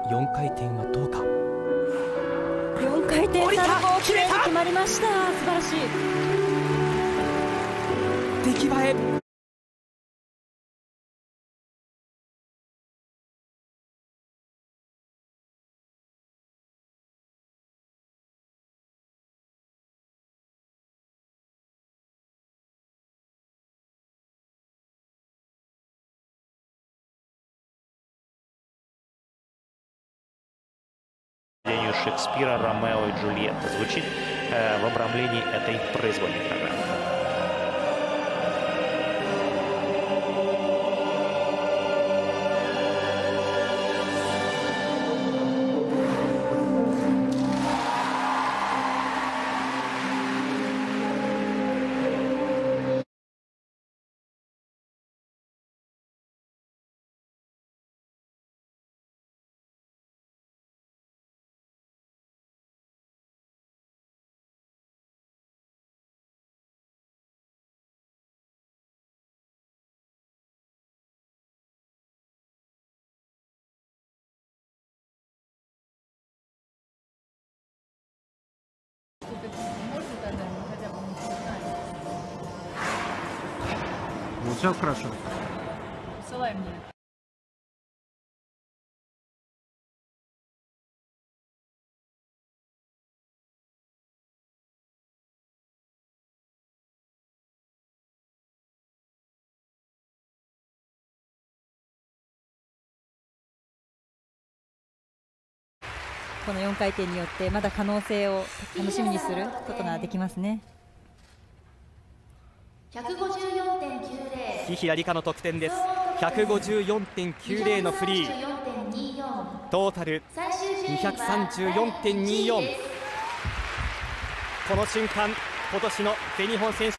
4回転はどうか。 4回転サルコー、きれいに決まりました。素晴らしい。 出来栄え。 Шекспира «Ромео и Джульетта» звучит в обрамлении этой произвольной программы. Все хорошо. Посылай мне.この4回転によってまだ可能性を楽しみにすることができますね。 紀平梨花の得点です。154.90 のフリー、トータル 234.24。 この瞬間、今年の全日本選手